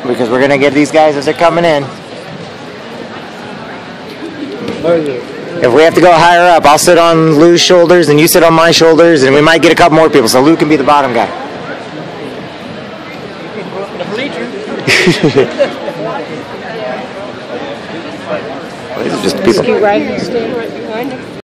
because we're gonna get these guys as they're coming in. If we have to go higher up, I'll sit on Lou's shoulders and you sit on my shoulders, and we might get a couple more people, so Lou can be the bottom guy. These are just people.